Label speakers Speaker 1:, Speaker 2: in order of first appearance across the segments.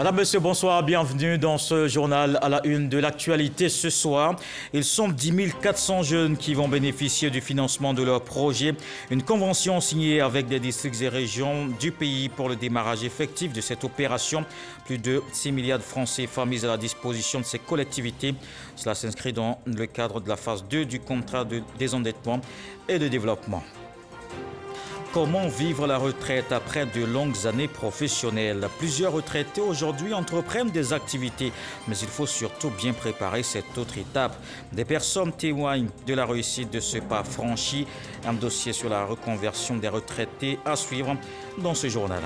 Speaker 1: Madame, Monsieur, bonsoir, bienvenue dans ce journal à la une de l'actualité ce soir. Ils sont 10 400 jeunes qui vont bénéficier du financement de leur projet. Une convention signée avec des districts et régions du pays pour le démarrage effectif de cette opération. Plus de 6 milliards de francs CFA mis à la disposition de ces collectivités. Cela s'inscrit dans le cadre de la phase 2 du contrat de désendettement et de développement. Comment vivre la retraite après de longues années professionnelles? Plusieurs retraités aujourd'hui entreprennent des activités, mais il faut surtout bien préparer cette autre étape. Des personnes témoignent de la réussite de ce pas franchi. Un dossier sur la reconversion des retraités à suivre dans ce journal.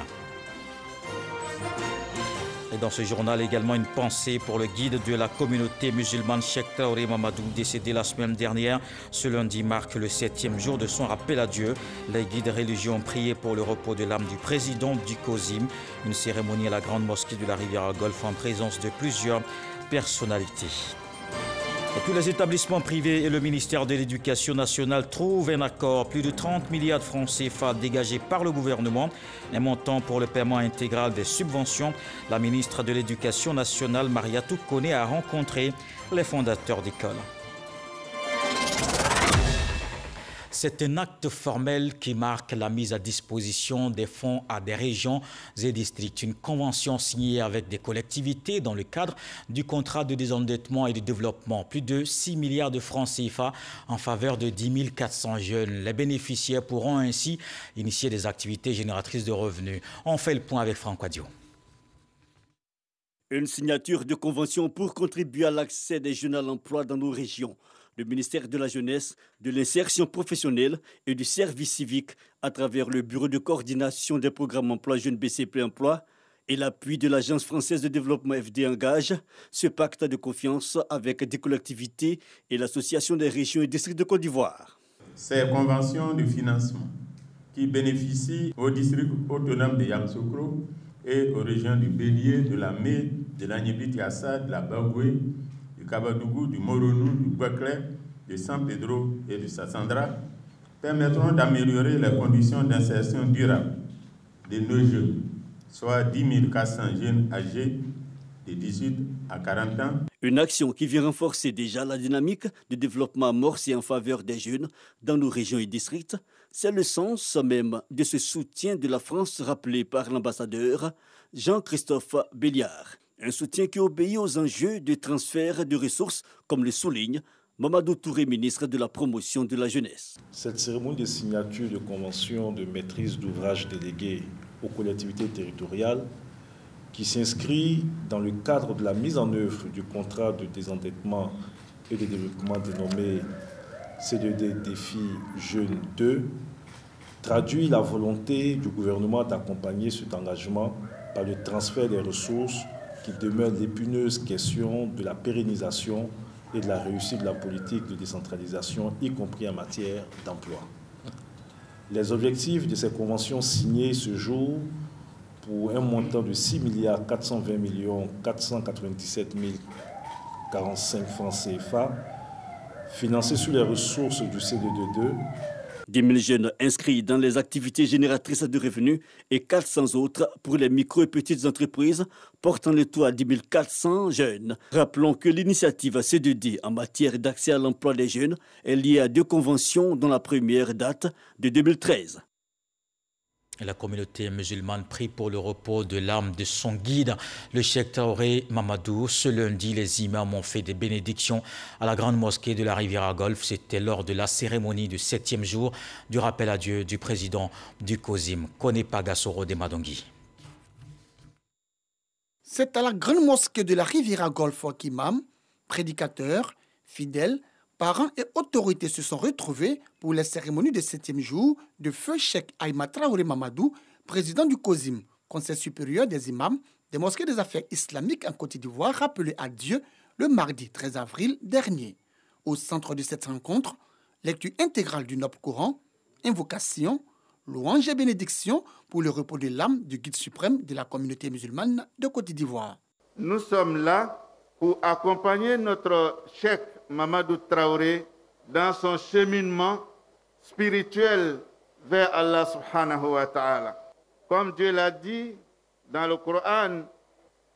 Speaker 1: Et dans ce journal également une pensée pour le guide de la communauté musulmane Cheikh Traoré Mamadou, décédé la semaine dernière. Ce lundi marque le 7e jour de son rappel à Dieu. Les guides religieux ont prié pour le repos de l'âme du président du COSIM. Une cérémonie à la grande mosquée de la Rivière-Golfe en présence de plusieurs personnalités. Et puis les établissements privés et le ministère de l'Éducation nationale trouvent un accord. Plus de 30 milliards de francs CFA dégagés par le gouvernement. Un montant pour le paiement intégral des subventions. La ministre de l'Éducation nationale, Mariatou Kone, a rencontré les fondateurs d'écoles. C'est un acte formel qui marque la mise à disposition des fonds à des régions et districts. Une convention signée avec des collectivités dans le cadre du contrat de désendettement et de développement. Plus de 6 milliards de francs CFA en faveur de 10 400 jeunes. Les bénéficiaires pourront ainsi initier des activités génératrices de revenus. On fait le point avec Franck Wadio.
Speaker 2: Une signature de convention pour contribuer à l'accès des jeunes à l'emploi dans nos régions. Le ministère de la Jeunesse, de l'Insertion professionnelle et du Service civique à travers le Bureau de coordination des programmes emploi jeunes BCP Emploi et l'appui de l'Agence française de développement FD engage ce pacte de confiance avec des collectivités et l'Association des régions et districts de Côte d'Ivoire.
Speaker 3: Ces conventions de financement qui bénéficient aux districts autonomes de Yamoussoukro et aux régions du Bélier, de la Mé, de l'Agnébit-Tiassa, de la Bagoué, du Kabadougou, du Moronou, du Bouaklé, de San Pedro et de Sassandra permettront d'améliorer les conditions d'insertion durable de nos jeunes, soit 10 400 jeunes âgés de 18 à 40 ans.
Speaker 2: Une action qui vient renforcer déjà la dynamique de développement amorcée en faveur des jeunes dans nos régions et districts. C'est le sens même de ce soutien de la France rappelé par l'ambassadeur Jean-Christophe Béliard. Un soutien qui obéit aux enjeux de transfert de ressources, comme le souligne Mamadou Touré, ministre de la Promotion de la Jeunesse.
Speaker 4: Cette cérémonie de signature de convention de maîtrise d'ouvrage déléguée aux collectivités territoriales qui s'inscrit dans le cadre de la mise en œuvre du contrat de désendettement et de développement dénommé C2D Défi Jeunes 2 traduit la volonté du gouvernement d'accompagner cet engagement par le transfert des ressources qui demeure l'épineuse question de la pérennisation et de la réussite de la politique de décentralisation, y compris en matière d'emploi. Les objectifs de ces conventions signées ce jour pour un montant de 6 420 497 045 francs CFA, financés sur les ressources du CDD2,
Speaker 2: 10 000 jeunes inscrits dans les activités génératrices de revenus et 400 autres pour les micro et petites entreprises, portant le taux à 10 400 jeunes. Rappelons que l'initiative C2D en matière d'accès à l'emploi des jeunes est liée à 2 conventions dont la première date de 2013.
Speaker 1: La communauté musulmane prie pour le repos de l'âme de son guide, le Cheikh Traoré Mamadou. Ce lundi, les imams ont fait des bénédictions à la grande mosquée de la Rivière-Golfe. C'était lors de la cérémonie du 7e jour du rappel à Dieu du président du COSIM, Konepa Gassoro de Madongui.
Speaker 5: C'est à la grande mosquée de la Rivière-Golfe qu'imams, prédicateurs, fidèles, parents et autorités se sont retrouvés pour la cérémonie du 7e jour de feu Cheikh Ahmed Traoré Mamadou, président du COSIM, Conseil supérieur des imams des mosquées des affaires islamiques en Côte d'Ivoire, rappelé à Dieu le mardi 13 avril dernier. Au centre de cette rencontre, lecture intégrale du Noble Coran, invocation, louange et bénédiction pour le repos de l'âme du guide suprême de la communauté musulmane de Côte d'Ivoire.
Speaker 6: Nous sommes là pour accompagner notre Cheikh Mamadou Traoré dans son cheminement spirituel vers Allah subhanahu wa ta'ala. Comme Dieu l'a dit dans le Coran,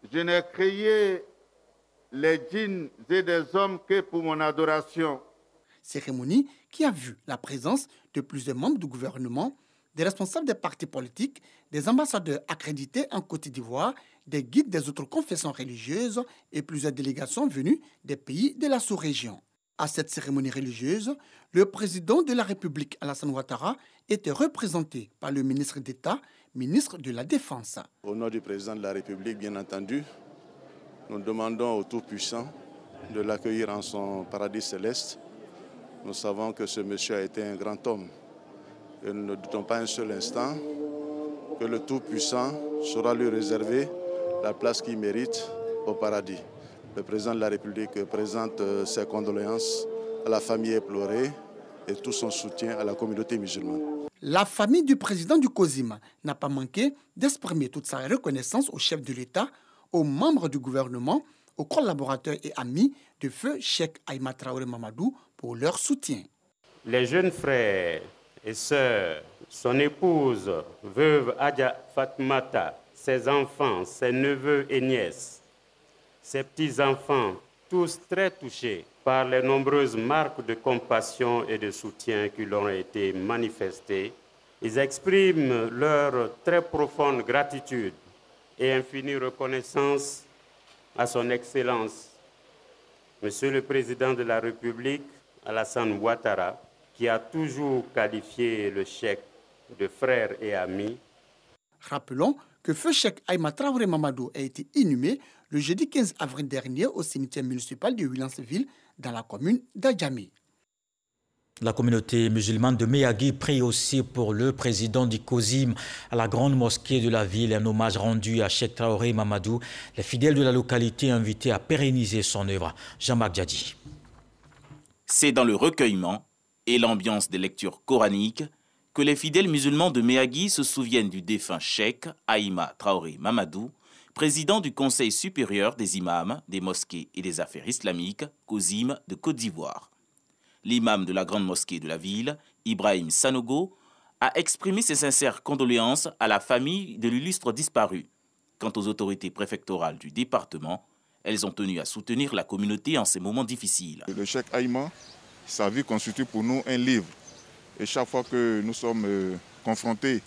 Speaker 6: Je n'ai créé les djinns et des hommes que pour mon adoration.
Speaker 5: Cérémonie qui a vu la présence de plusieurs membres du gouvernement, des responsables des partis politiques, des ambassadeurs accrédités en Côte d'Ivoire, des guides des autres confessions religieuses et plusieurs délégations venues des pays de la sous-région. À cette cérémonie religieuse, le président de la République, Alassane Ouattara, était représenté par le ministre d'État, ministre de la Défense.
Speaker 7: Au nom du président de la République, bien entendu, nous demandons au Tout-Puissant de l'accueillir en son paradis céleste. Nous savons que ce monsieur a été un grand homme. Et nous ne doutons pas un seul instant que le Tout-Puissant saura lui réserver la place qu'il mérite au paradis. Le président de la République présente ses condoléances à la famille éplorée et tout son soutien à la communauté musulmane.
Speaker 5: La famille du président du COSIM n'a pas manqué d'exprimer toute sa reconnaissance au chef de l'État, aux membres du gouvernement, aux collaborateurs et amis de feu Cheikh Aïma Traoré Mamadou pour leur soutien.
Speaker 8: Les jeunes frères et sœurs, son épouse, veuve Adja Fatmata, ses enfants, ses neveux et nièces, ses petits-enfants, tous très touchés par les nombreuses marques de compassion et de soutien qui leur ont été manifestées, ils expriment leur très profonde gratitude et infinie reconnaissance à son Excellence, Monsieur le Président de la République, Alassane Ouattara, qui a toujours qualifié le cheikh de frère et ami.
Speaker 5: Rappelons que feu Cheikh Aïma Traoré Mamadou a été inhumé le jeudi 15 avril dernier au cimetière municipal de Williamsville dans la commune d'Adjamé.
Speaker 1: La communauté musulmane de Méagui prie aussi pour le président du COSIM à la grande mosquée de la ville, un hommage rendu à Cheikh Traoré Mamadou. Les fidèles de la localité invités à pérenniser son œuvre. Jean-Marc Djadji.
Speaker 9: C'est dans le recueillement et l'ambiance des lectures coraniques que les fidèles musulmans de Méagui se souviennent du défunt Cheikh Aïma Traoré Mamadou, président du Conseil supérieur des imams, des mosquées et des affaires islamiques, COSIM de Côte d'Ivoire. L'imam de la grande mosquée de la ville, Ibrahim Sanogo, a exprimé ses sincères condoléances à la famille de l'illustre disparu. Quant aux autorités préfectorales du département, elles ont tenu à soutenir la communauté en ces moments difficiles.
Speaker 10: Le Cheikh Aïma, sa vie constitue pour nous un livre. Et chaque fois que nous sommes confrontés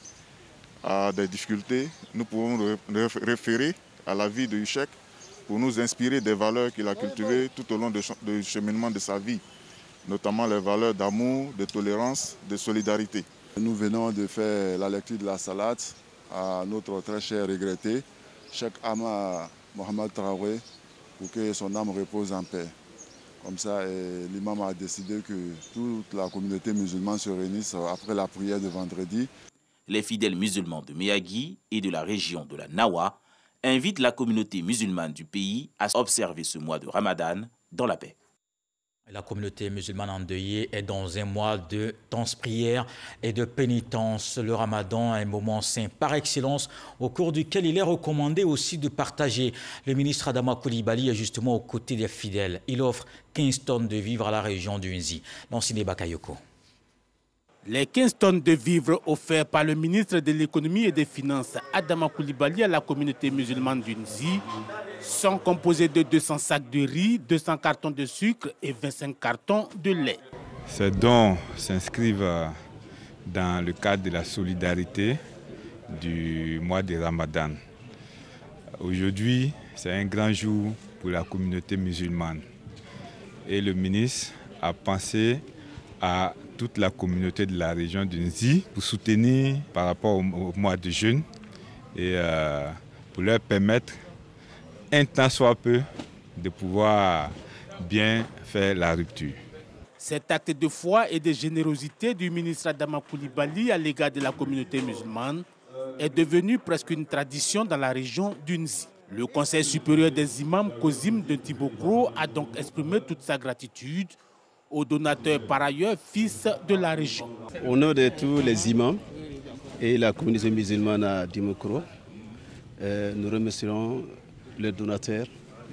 Speaker 10: à des difficultés, nous pouvons référer à la vie du Cheikh pour nous inspirer des valeurs qu'il a cultivées tout au long du cheminement de sa vie, notamment les valeurs d'amour, de tolérance, de solidarité.
Speaker 11: Nous venons de faire la lecture de la salade à notre très cher regretté, Cheikh Aïma Mohamed Traoré, pour que son âme repose en paix. Comme ça, l'imam a décidé que toute la communauté musulmane se réunisse après la prière de vendredi.
Speaker 9: Les fidèles musulmans de Méagui et de la région de la Nawa invitent la communauté musulmane du pays à observer ce mois de Ramadan dans la paix.
Speaker 1: La communauté musulmane endeuillée est dans un mois de tense prière et de pénitence. Le Ramadan, un moment saint par excellence, au cours duquel il est recommandé aussi de partager. Le ministre Adama Coulibaly est justement aux côtés des fidèles. Il offre 15 tonnes de vivres à la région du Nzi. Lansine Bakayoko.
Speaker 12: Les 15 tonnes de vivres offerts par le ministre de l'Économie et des Finances, Adama Coulibaly, à la communauté musulmane du Nzi, sont composés de 200 sacs de riz, 200 cartons de sucre et 25 cartons de lait.
Speaker 13: Ces dons s'inscrivent dans le cadre de la solidarité du mois de Ramadan. Aujourd'hui, c'est un grand jour pour la communauté musulmane. Et le ministre a pensé à toute la communauté de la région du Nzi pour soutenir par rapport au mois de jeûne et pour leur permettre un temps soit peu de pouvoir bien faire la rupture.
Speaker 12: Cet acte de foi et de générosité du ministre Adama Coulibaly à l'égard de la communauté musulmane est devenu presque une tradition dans la région du Nzi. Le Conseil supérieur des imams COSIM de Timbokro a donc exprimé toute sa gratitude aux donateurs par ailleurs fils de la région.
Speaker 14: Au nom de tous les imams et la communauté musulmane à Dimokro, nous remercions les donateurs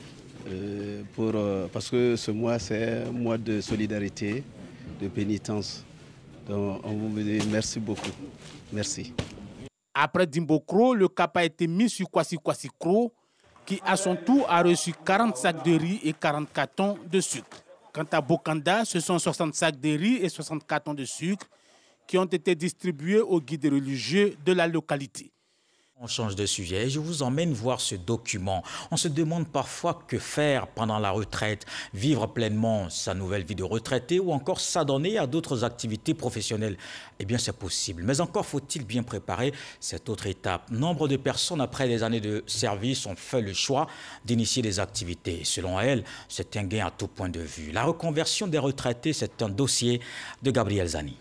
Speaker 14: parce que ce mois c'est un mois de solidarité, de pénitence. Donc on vous dit merci beaucoup. Merci.
Speaker 12: Après Dimbokro, le cap a été mis sur Kwasi Kwasi Kro qui à son tour a reçu 40 sacs de riz et 40 cartons de sucre. Quant à Bokanda, ce sont 60 sacs de riz et 60 cartons de sucre qui ont été distribués aux guides religieux de la localité.
Speaker 1: On change de sujet et je vous emmène voir ce document. On se demande parfois que faire pendant la retraite, vivre pleinement sa nouvelle vie de retraité ou encore s'adonner à d'autres activités professionnelles. Eh bien, c'est possible, mais encore faut-il bien préparer cette autre étape. Nombre de personnes, après des années de service, ont fait le choix d'initier des activités. Selon elles, c'est un gain à tout point de vue. La reconversion des retraités, c'est un dossier de Gabriel Zani.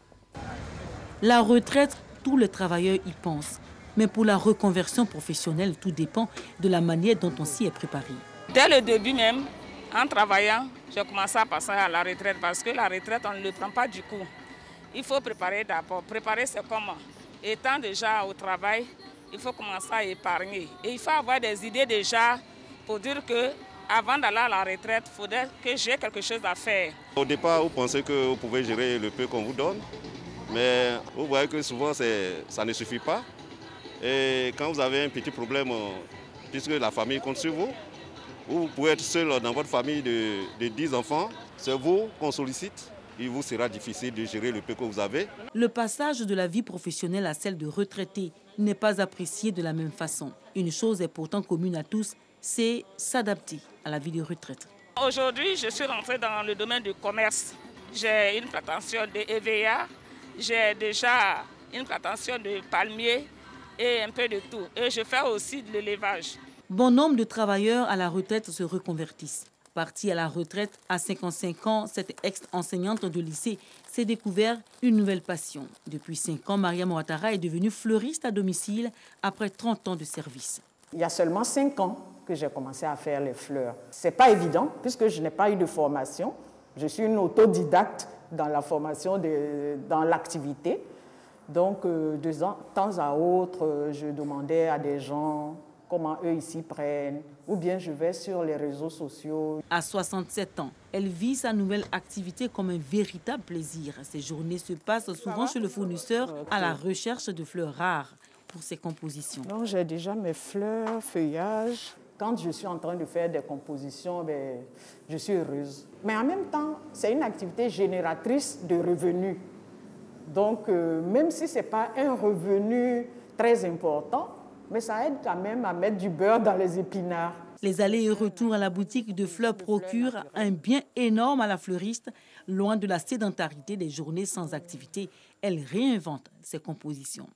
Speaker 15: La retraite, tous les travailleurs y pensent. Mais pour la reconversion professionnelle, tout dépend de la manière dont on s'y est préparé.
Speaker 16: Dès le début même, en travaillant, j'ai commencé à passer à la retraite parce que la retraite, on ne le prend pas du coup. Il faut préparer d'abord. Préparer, c'est comment? Étant déjà au travail, il faut commencer à épargner. Et il faut avoir des idées déjà pour dire que avant d'aller à la retraite, il faudrait que j'ai quelque chose à faire.
Speaker 17: Au départ, vous pensez que vous pouvez gérer le peu qu'on vous donne, mais vous voyez que souvent, ça ne suffit pas. Et quand vous avez un petit problème, puisque la famille compte sur vous, vous pouvez être seul dans votre famille de 10 enfants, c'est vous qu'on sollicite. Il vous sera difficile de gérer le peu que vous avez.
Speaker 15: Le passage de la vie professionnelle à celle de retraité n'est pas apprécié de la même façon. Une chose est pourtant commune à tous, c'est s'adapter à la vie de retraite.
Speaker 16: Aujourd'hui, je suis rentrée dans le domaine du commerce. J'ai une plantation de EVA, j'ai déjà une plantation de palmiers, et un peu de tout. Et je fais aussi de l'élevage.
Speaker 15: Bon nombre de travailleurs à la retraite se reconvertissent. Partie à la retraite à 55 ans, cette ex-enseignante de lycée s'est découvert une nouvelle passion. Depuis 5 ans, Mariam Ouattara est devenue fleuriste à domicile après 30 ans de service.
Speaker 18: Il y a seulement 5 ans que j'ai commencé à faire les fleurs. Ce n'est pas évident puisque je n'ai pas eu de formation. Je suis une autodidacte dans la formation, dans l'activité. Donc, de temps à autre, je demandais à des gens comment eux s'y prennent, ou bien je vais sur les réseaux sociaux.
Speaker 15: À 67 ans, elle vit sa nouvelle activité comme un véritable plaisir. Ses journées se passent souvent chez le fournisseur à la recherche de fleurs rares pour ses compositions.
Speaker 18: Donc, j'ai déjà mes fleurs, feuillages. Quand je suis en train de faire des compositions, je suis heureuse. Mais en même temps, c'est une activité génératrice de revenus. Donc, même si ce n'est pas un revenu très important, mais ça aide quand même à mettre du beurre dans les épinards.
Speaker 15: Les allers et retours à la boutique de fleurs procurent un bien énorme à la fleuriste. Loin de la sédentarité des journées sans activité, elle réinvente ses compositions.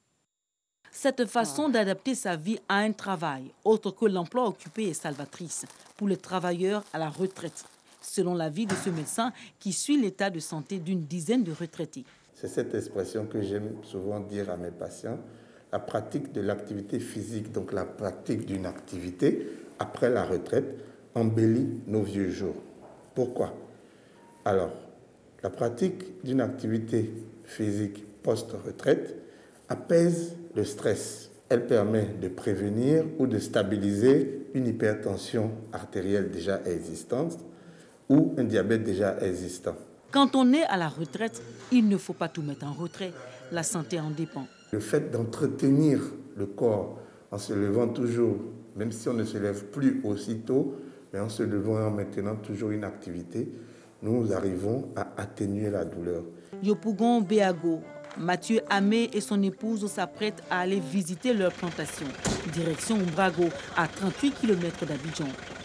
Speaker 15: Cette façon d'adapter sa vie à un travail, autre que l'emploi occupé, est salvatrice pour les travailleurs à la retraite, selon l'avis de ce médecin qui suit l'état de santé d'une dizaine de retraités.
Speaker 19: C'est cette expression que j'aime souvent dire à mes patients. La pratique de l'activité physique, donc la pratique d'une activité après la retraite, embellit nos vieux jours. Pourquoi? Alors, la pratique d'une activité physique post-retraite apaise le stress. Elle permet de prévenir ou de stabiliser une hypertension artérielle déjà existante ou un diabète déjà existant.
Speaker 15: Quand on est à la retraite, il ne faut pas tout mettre en retrait. La santé en dépend.
Speaker 19: Le fait d'entretenir le corps en se levant toujours, même si on ne se lève plus aussitôt, mais en se levant et en maintenant toujours une activité, nous arrivons à atténuer la douleur.
Speaker 15: Yopougon Béago, Mathieu Amé et son épouse s'apprêtent à aller visiter leur plantation. Direction Umbrago, à 38 km d'Abidjan.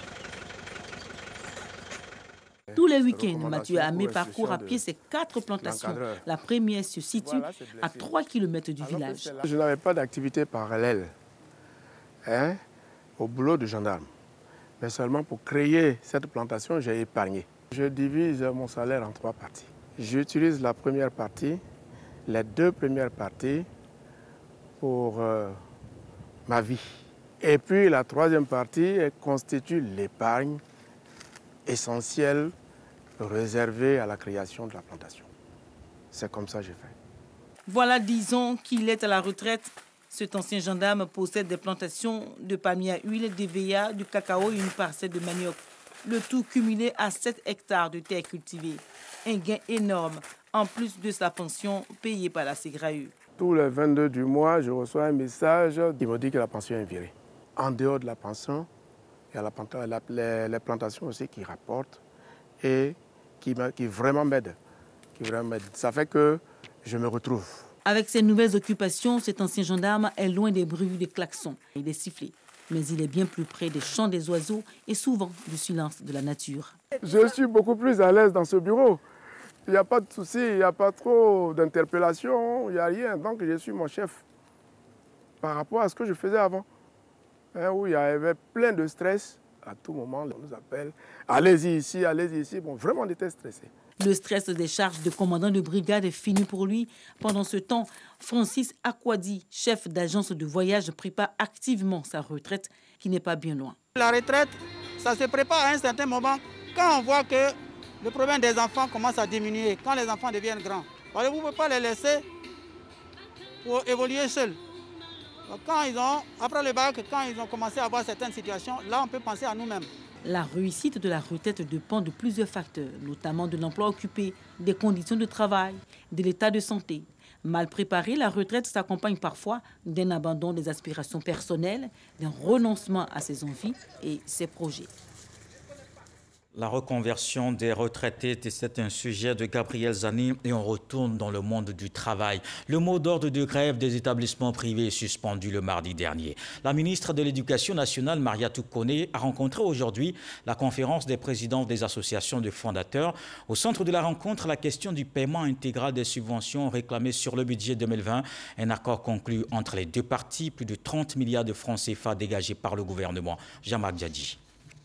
Speaker 15: Tous les week-ends, Mathieu Amé parcourt à pied ces 4 plantations. La première se situe à 3 km du village.
Speaker 20: Je n'avais pas d'activité parallèle au boulot de gendarme. Mais seulement pour créer cette plantation, j'ai épargné. Je divise mon salaire en 3 parties. J'utilise la première partie, les 2 premières parties pour ma vie. Et puis la 3e partie constitue l'épargne essentielle réservé à la création de la plantation. C'est comme ça que j'ai fait.
Speaker 15: Voilà 10 ans qu'il est à la retraite. Cet ancien gendarme possède des plantations de palmiers à huile, d'EVA, du cacao et une parcelle de manioc. Le tout cumulé à 7 hectares de terre cultivée. Un gain énorme, en plus de sa pension payée par la SEGRAU.
Speaker 20: Tous les 22 du mois, je reçois un message qui me dit que la pension est virée. En dehors de la pension, Il y a les plantations aussi qui rapportent et qui vraiment m'aident. Ça fait que je me retrouve.
Speaker 15: Avec ses nouvelles occupations, cet ancien gendarme est loin des bruits des klaxons et des sifflets. Mais il est bien plus près des chants des oiseaux et souvent du silence de la nature.
Speaker 20: Je suis beaucoup plus à l'aise dans ce bureau. Il n'y a pas de soucis, il n'y a pas trop d'interpellations, il n'y a rien. Donc je suis mon chef par rapport à ce que je faisais avant. Où il y avait plein de stress. À tout moment, on nous appelle. Allez-y ici, allez-y ici. Bon, vraiment, on était stressés.
Speaker 15: Le stress des charges de commandant de brigade est fini pour lui. Pendant ce temps, Francis Akwadi, chef d'agence de voyage, prépare activement sa retraite qui n'est pas bien loin.
Speaker 21: La retraite, ça se prépare à un certain moment quand on voit que le problème des enfants commence à diminuer, quand les enfants deviennent grands. Parce que vous ne pouvez pas les laisser pour évoluer seuls. Donc après le bac, quand ils ont commencé à avoir certaines situations, là on peut penser à nous-mêmes.
Speaker 15: La réussite de la retraite dépend de plusieurs facteurs, notamment de l'emploi occupé, des conditions de travail, de l'état de santé. Mal préparée, la retraite s'accompagne parfois d'un abandon des aspirations personnelles, d'un renoncement à ses envies et ses projets.
Speaker 1: La reconversion des retraités, c'est un sujet de Gabriel Zani et on retourne dans le monde du travail. Le mot d'ordre de grève des établissements privés est suspendu le mardi dernier. La ministre de l'Éducation nationale, Mariatou Koné, a rencontré aujourd'hui la conférence des présidents des associations de fondateurs. Au centre de la rencontre, la question du paiement intégral des subventions réclamées sur le budget 2020. Un accord conclu entre les deux parties, plus de 30 milliards de francs CFA dégagés par le gouvernement. Jean-Marc Djadji.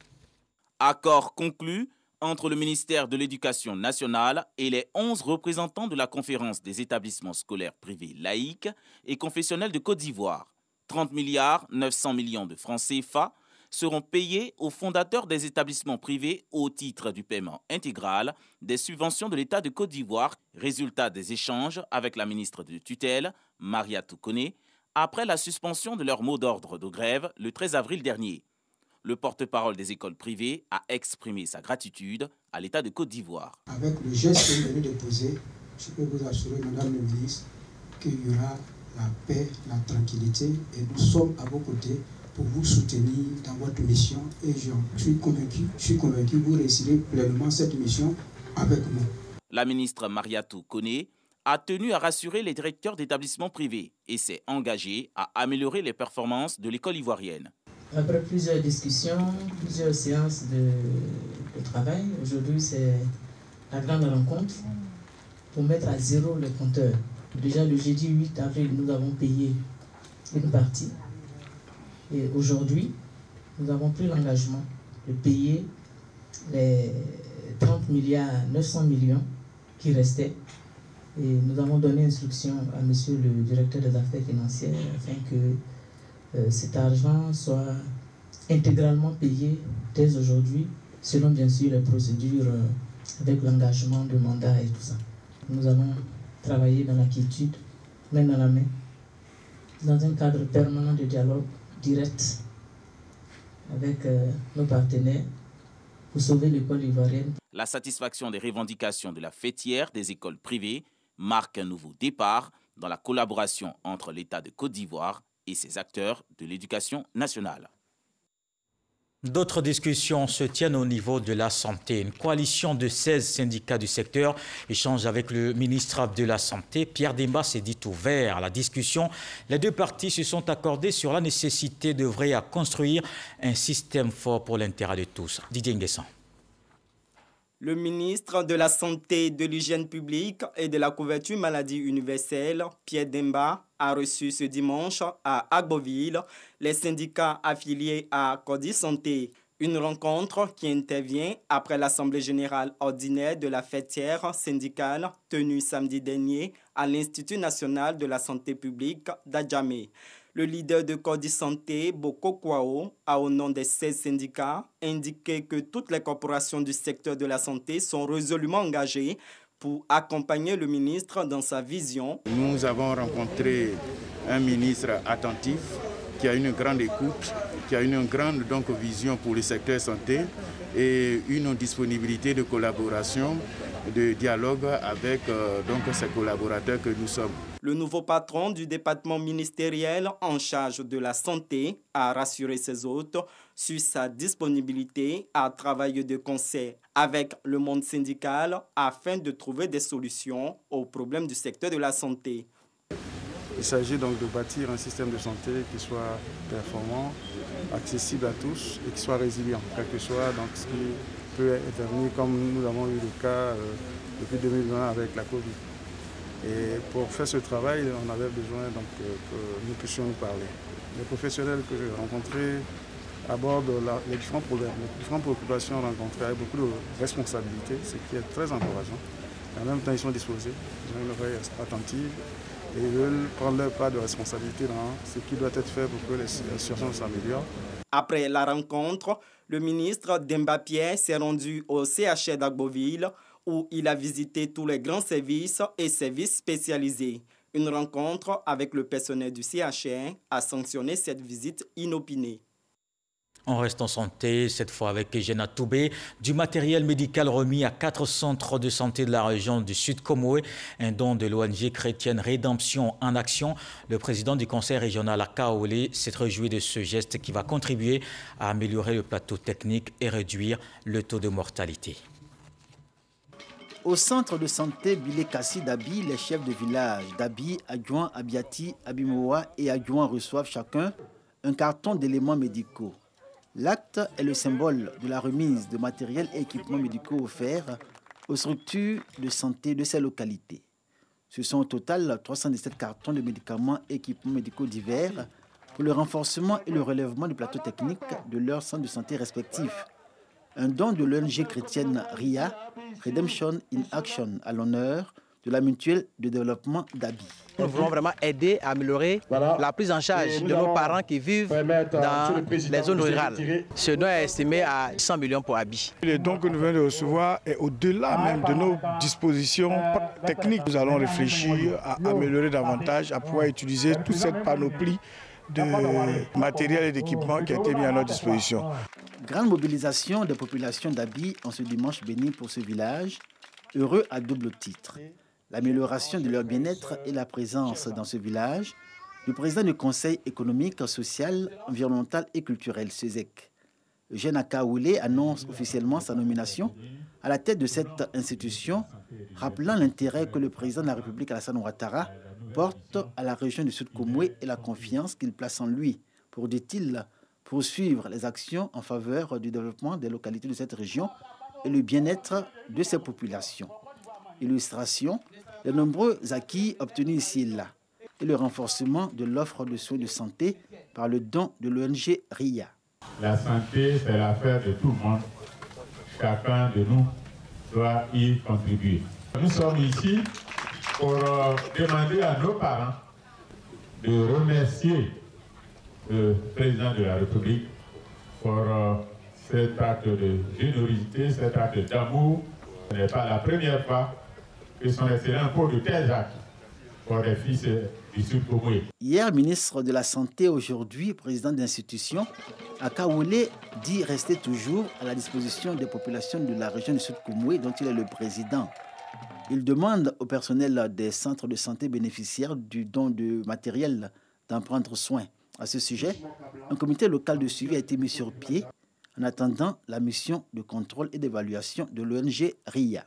Speaker 9: Accord conclu entre le ministère de l'Éducation nationale et les 11 représentants de la conférence des établissements scolaires privés laïques et confessionnels de Côte d'Ivoire. 30 milliards 900 millions de francs CFA seront payés aux fondateurs des établissements privés au titre du paiement intégral des subventions de l'État de Côte d'Ivoire, résultat des échanges avec la ministre de tutelle, Mariatou Koné, après la suspension de leur mot d'ordre de grève le 13 avril dernier. Le porte-parole des écoles privées a exprimé sa gratitude à l'État de Côte d'Ivoire.
Speaker 22: Avec le geste que vous venez de poser, je peux vous assurer, Madame le ministre, qu'il y aura la paix, la tranquillité et nous sommes à vos côtés pour vous soutenir dans votre mission et je suis convaincu que vous réussirez pleinement cette mission avec nous.
Speaker 9: La ministre Mariatou Koné a tenu à rassurer les directeurs d'établissements privés et s'est engagée à améliorer les performances de l'école ivoirienne.
Speaker 23: Après plusieurs discussions, plusieurs séances de travail, aujourd'hui c'est la grande rencontre pour mettre à zéro les compteurs. Déjà le jeudi 8 avril, nous avons payé une partie et aujourd'hui, nous avons pris l'engagement de payer les 30 milliards 900 millions qui restaient et nous avons donné instruction à monsieur le directeur des affaires financières afin que cet argent soit intégralement payé dès aujourd'hui, selon bien sûr les procédures avec l'engagement de mandat et tout ça. Nous allons travailler dans la quiétude, main dans la main, dans un cadre permanent de dialogue direct avec nos partenaires pour sauver l'école ivoirienne.
Speaker 9: La satisfaction des revendications de la fêtière des écoles privées marque un nouveau départ dans la collaboration entre l'État de Côte d'Ivoire et ses acteurs de l'éducation nationale.
Speaker 1: D'autres discussions se tiennent au niveau de la santé. Une coalition de 16 syndicats du secteur échange avec le ministre de la Santé. Pierre Demba s'est dit ouvert à la discussion. Les deux parties se sont accordées sur la nécessité d'œuvrer à construire un système fort pour l'intérêt de tous. Didier Nguessan.
Speaker 24: Le ministre de la Santé, de l'Hygiène publique et de la couverture maladie universelle, Pierre Demba, a reçu ce dimanche à Agboville les syndicats affiliés à Codi Santé. Une rencontre qui intervient après l'Assemblée générale ordinaire de la fêtière syndicale tenue samedi dernier à l'Institut national de la santé publique d'Adjamé. Le leader de Codi Santé, Boko Kwao, a au nom des 16 syndicats indiqué que toutes les corporations du secteur de la santé sont résolument engagées pour accompagner le ministre dans sa vision.
Speaker 25: Nous avons rencontré un ministre attentif qui a une grande écoute, qui a une grande vision pour le secteur santé et une disponibilité de collaboration, de dialogue avec ses collaborateurs que nous sommes.
Speaker 24: Le nouveau patron du département ministériel en charge de la santé a rassuré ses hôtes sur sa disponibilité à travailler de concert avec le monde syndical afin de trouver des solutions aux problèmes du secteur de la santé.
Speaker 20: Il s'agit donc de bâtir un système de santé qui soit performant, accessible à tous et qui soit résilient, quel que soit donc, ce qui peut intervenir comme nous avons eu le cas depuis 2020 avec la Covid. Et pour faire ce travail, on avait besoin donc, que nous puissions nous parler. Les professionnels que j'ai rencontrés abordent les différents problèmes, les différentes préoccupations rencontrées avec beaucoup de responsabilités, ce qui est très encourageant. En même temps, ils sont disposés, ils ont une oreille attentive et ils veulent prendre leur part de responsabilité dans ce qui doit être fait pour que les situations s'améliorent.
Speaker 24: Après la rencontre, le ministre Demba Pierre s'est rendu au CHR d'Agboville où il a visité tous les grands services et services spécialisés. Une rencontre avec le personnel du CHR a sanctionné cette visite inopinée.
Speaker 1: On reste en santé, cette fois avec Eugène Toubé. Du matériel médical remis à 4 centres de santé de la région du Sud Comoé, un don de l'ONG chrétienne Rédemption en Action. Le président du conseil régional à Kaolé s'est réjoui de ce geste qui va contribuer à améliorer le plateau technique et réduire le taux de mortalité.
Speaker 2: Au centre de santé Bilé-Kassi d'Abi, les chefs de village d'Abi, Adjoint, Abiati, Abimoa et Adjoint reçoivent chacun un carton d'éléments médicaux. L'acte est le symbole de la remise de matériel et équipements médicaux offerts aux structures de santé de ces localités. Ce sont au total 317 cartons de médicaments et équipements médicaux divers pour le renforcement et le relèvement du plateau technique de leurs centres de santé respectifs. Un don de l'ONG chrétienne RIA, Redemption in Action, à l'honneur de la mutuelle de développement d'Abi.
Speaker 3: Nous voulons vraiment aider à améliorer la prise en charge de nos parents qui vivent dans les zones rurales. Ce don est estimé à 100 millions pour Abi.
Speaker 4: Le don que nous venons de recevoir est au-delà même de nos dispositions techniques. Nous allons réfléchir à améliorer davantage, à pouvoir utiliser toute cette panoplie de matériel et d'équipement qui a été mis à notre disposition.
Speaker 2: Grande mobilisation des populations d'Abi en ce dimanche béni pour ce village, heureux à double titre. L'amélioration de leur bien-être et la présence dans ce village du président du Conseil économique, social, environnemental et culturel, CESEC. Eugène Akaoulé annonce officiellement sa nomination à la tête de cette institution, rappelant l'intérêt que le président de la République, Alassane Ouattara, porte à la région du Sud-Comoé et la confiance qu'il place en lui pour, dit-il, poursuivre les actions en faveur du développement des localités de cette région et le bien-être de ses populations. Illustration, les nombreux acquis obtenus ici et là et le renforcement de l'offre de soins de santé par le don de l'ONG RIA.
Speaker 6: La santé, c'est l'affaire de tout le monde. Chacun de nous doit y contribuer. Nous sommes ici pour demander à nos parents de remercier le président de la République pour cet acte de générosité, cet acte d'amour. Ce n'est pas la première fois que son excellent pose de tels actes pour les fils du Sud-Comoé.
Speaker 2: Hier, ministre de la Santé, aujourd'hui président d'institution, Akaoulé dit rester toujours à la disposition des populations de la région du Sud-Comoé dont il est le président. Il demande au personnel des centres de santé bénéficiaires du don de matériel d'en prendre soin. À ce sujet, un comité local de suivi a été mis sur pied en attendant la mission de contrôle et d'évaluation de l'ONG RIA.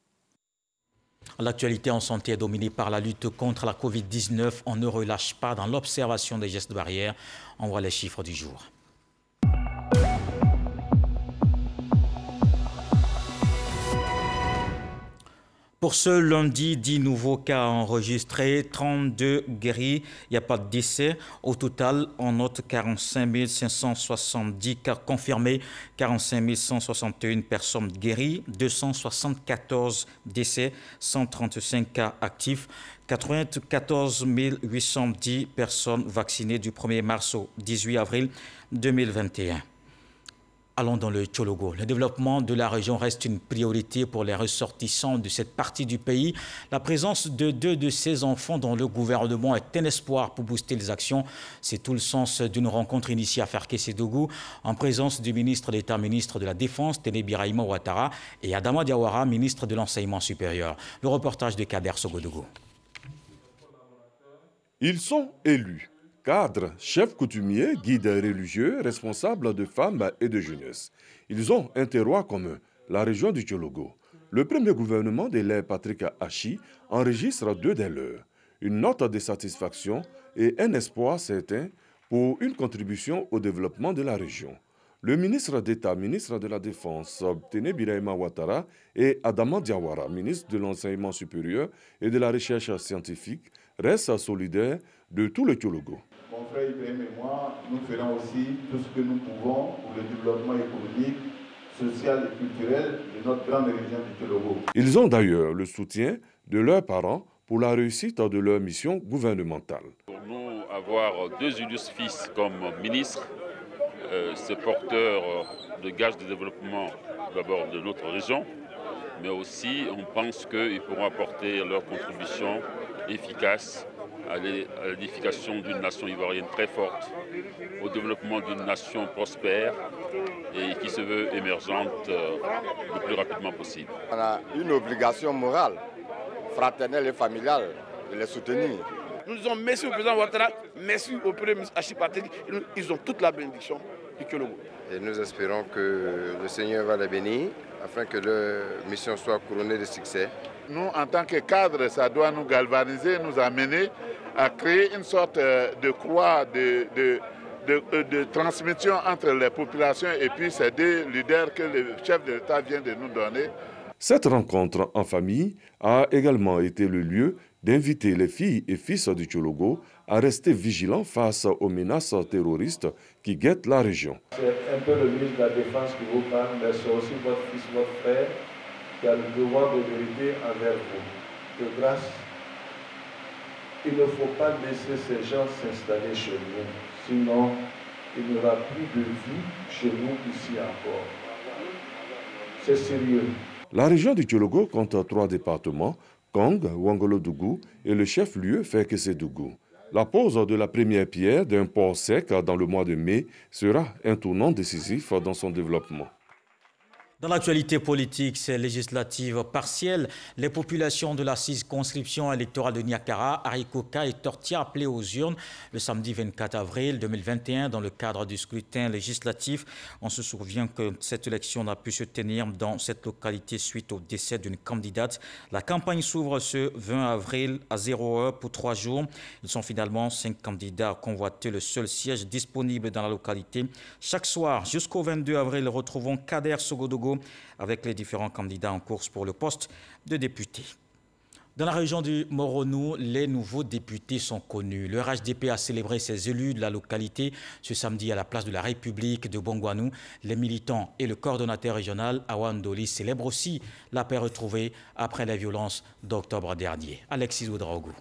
Speaker 1: L'actualité en santé est dominée par la lutte contre la Covid-19. On ne relâche pas dans l'observation des gestes barrières. On voit les chiffres du jour. Pour ce lundi, 10 nouveaux cas enregistrés, 32 guéris, il n'y a pas de décès. Au total, on note 45 570 cas confirmés, 45 161 personnes guéries, 274 décès, 135 cas actifs, 94 810 personnes vaccinées du 1er mars au 18 avril 2021. Allons dans le Tchologo. Le développement de la région reste une priorité pour les ressortissants de cette partie du pays. La présence de 2 de ces enfants dans le gouvernement est un espoir pour booster les actions. C'est tout le sens d'une rencontre initiée à Ferke-Sédougou en présence du ministre d'État, ministre de la Défense, Téné Birahima Ouattara, et Adama Diawara, ministre de l'Enseignement supérieur. Le reportage de Kader Sogodougou.
Speaker 5: Ils sont élus, cadres, chefs coutumiers, guides religieux, responsables de femmes et de jeunesse. Ils ont un terroir commun, la région du Tchologo. Le premier gouvernement de l'ère Patrick Hachi enregistre 2 des leurs. Une note de satisfaction et un espoir certain pour une contribution au développement de la région. Le ministre d'État, ministre de la Défense, Téné Birahima Ouattara, et Adama Diawara, ministre de l'Enseignement supérieur et de la Recherche scientifique, restent solidaires de tout le Tchologo.
Speaker 7: Mon frère Ibrahim et moi, nous ferons aussi tout ce que nous pouvons pour le développement économique, social et culturel de notre grande région du Tchologo.
Speaker 5: Ils ont d'ailleurs le soutien de leurs parents pour la réussite de leur mission gouvernementale.
Speaker 8: Pour nous, avoir 2 illustres fils comme ministres, c'est porteur de gages de développement d'abord de notre région, mais aussi on pense qu'ils pourront apporter leur contribution efficace à l'édification d'une nation ivoirienne très forte, au développement d'une nation prospère et qui se veut émergente le plus rapidement possible.
Speaker 10: On a une obligation morale, fraternelle et familiale de les soutenir.
Speaker 11: Nous disons merci au président Ouattara, merci au premier ministre Hachi Patrick, ils ont toute la bénédiction du Tchologo.
Speaker 10: Et nous espérons que le Seigneur va les bénir afin que leur mission soit couronnée de succès.
Speaker 6: Nous, en tant que cadres, ça doit nous galvaniser, nous amener à créer une sorte de croix de transmission entre les populations et puis ces 2 leaders que le chef de l'État vient de nous donner.
Speaker 5: Cette rencontre en famille a également été le lieu d'inviter les filles et fils du Tchologo à rester vigilants face aux menaces terroristes qui guettent la région.
Speaker 7: C'est un peu le ministre de la Défense qui vous parle, mais c'est aussi votre fils, votre frère, qui a le devoir de vérité envers vous. De grâce, il ne faut pas laisser ces gens s'installer chez nous, sinon il n'y aura plus de vie chez nous ici encore. C'est sérieux.
Speaker 5: La région du Tchologo compte 3 départements, Kong, Ouangolo-Dougou et le chef-lieu Fekese-Dougou. La pose de la première pierre d'un port sec dans le mois de mai sera un tournant décisif dans son développement.
Speaker 1: Dans l'actualité politique, ces législatives partielles, les populations de la circonscription électorale de Niakara, Arikoka et Tortia appelées aux urnes le samedi 24 avril 2021 dans le cadre du scrutin législatif. On se souvient que cette élection n'a pu se tenir dans cette localité suite au décès d'une candidate. La campagne s'ouvre ce 20 avril à 0 heure pour 3 jours. Ils sont finalement 5 candidats à convoiter le seul siège disponible dans la localité. Chaque soir, jusqu'au 22 avril, retrouvons Kader Sogodogo avec les différents candidats en course pour le poste de député. Dans la région du Moronou, les nouveaux députés sont connus. Le RHDP a célébré ses élus de la localité ce samedi à la place de la République de Bongouanou. Les militants et le coordonnateur régional Awan Doli célèbrent aussi la paix retrouvée après les violences d'octobre dernier. Alexis Oudraogo.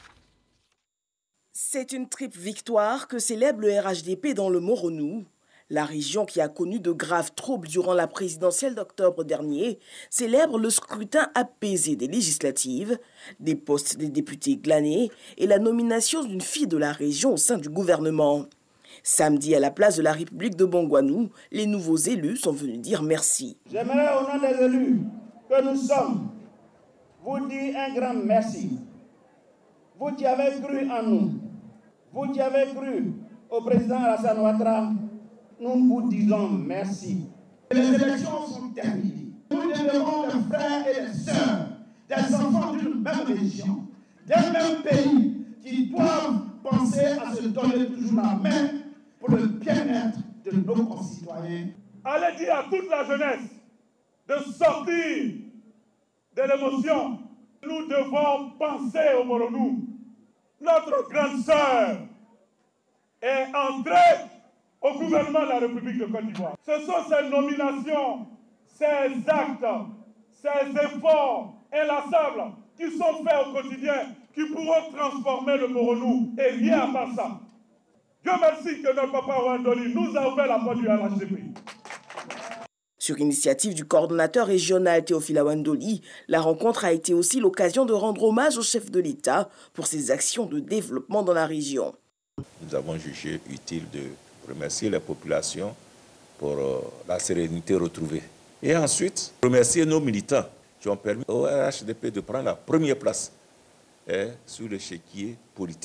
Speaker 26: C'est une triple victoire que célèbre le RHDP dans le Moronou. La région qui a connu de graves troubles durant la présidentielle d'octobre dernier célèbre le scrutin apaisé des législatives, des postes des députés glanés et la nomination d'une fille de la région au sein du gouvernement. Samedi, à la place de la République de Bongouanou, les nouveaux élus sont venus dire merci.
Speaker 21: J'aimerais au nom des élus que nous sommes vous dire un grand merci. Vous qui avez cru en nous, vous qui avez cru au président Alassane Ouattara, nous vous disons merci. Les élections sont terminées. Nous devons des frères et des sœurs, des enfants d'une même région, d'un même pays, qui doivent penser à se donner toujours la main pour le bien-être de nos concitoyens. Allez dire à toute la jeunesse de sortir de l'émotion. Nous devons penser au Moronou. Notre grande sœur est entrée au gouvernement de la République de Côte d'Ivoire. Ce sont ces nominations, ces actes, ces efforts inlassables qui sont faits au quotidien, qui pourront transformer le Moronou et rien à part ça. Dieu merci que notre papa Wandoli nous a ouvert la porte du RHDP.
Speaker 26: Sur initiative du coordonnateur régional Théophile Awandoli, la rencontre a été aussi l'occasion de rendre hommage au chef de l'État pour ses actions de développement dans la région.
Speaker 27: Nous avons jugé utile de remercier les populations pour la sérénité retrouvée. Et ensuite, remercier nos militants qui ont permis au RHDP de prendre la première place sur l'échiquier politique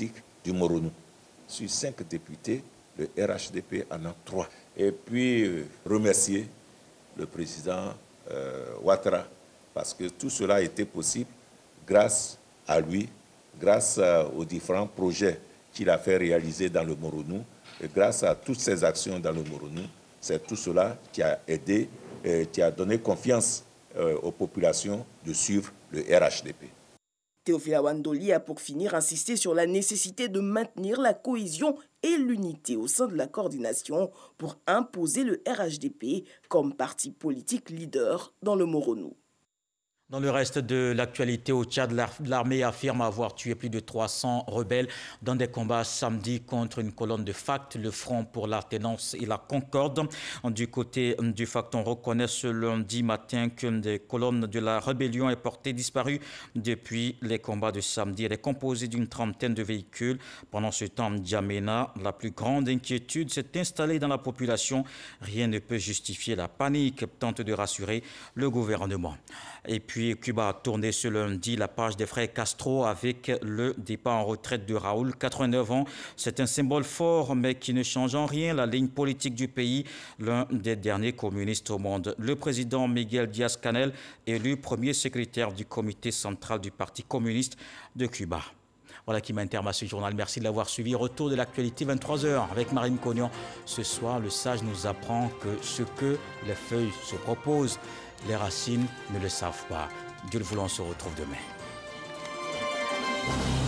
Speaker 27: du Moronou. Sur 5 députés, le RHDP en a 3. Et puis remercier le président Ouattara, parce que tout cela a été possible grâce à lui, grâce aux différents projets qu'il a fait réaliser dans le Moronou, et grâce à toutes ces actions dans le Moronou. C'est tout cela qui a aidé, qui a donné confiance aux populations de suivre le RHDP.
Speaker 26: Théophile Awandoli a pour finir insisté sur la nécessité de maintenir la cohésion et l'unité au sein de la coordination pour imposer le RHDP comme parti politique leader dans le Moronou.
Speaker 1: Dans le reste de l'actualité au Tchad, l'armée affirme avoir tué plus de 300 rebelles dans des combats samedi contre une colonne de FACT, le Front pour l'Alternance et la Concorde. Du côté du FACT, on reconnaît ce lundi matin qu'une des colonnes de la rébellion est portée disparue depuis les combats de samedi. Elle est composée d'une trentaine de véhicules. Pendant ce temps, N'Djamena, la plus grande inquiétude s'est installée dans la population. Rien ne peut justifier la panique, tente de rassurer le gouvernement. Et puis Cuba a tourné ce lundi la page des frères Castro avec le départ en retraite de Raúl, 89 ans. C'est un symbole fort mais qui ne change en rien la ligne politique du pays, l'un des derniers communistes au monde. Le président Miguel Díaz-Canel, élu premier secrétaire du comité central du Parti communiste de Cuba. Voilà qui m'a terme à ce journal. Merci de l'avoir suivi. Retour de l'actualité 23h avec Marine Cognon. Ce soir, le sage nous apprend que ce que les feuilles se proposent, les racines ne le savent pas. Dieu le voulant, on se retrouve demain.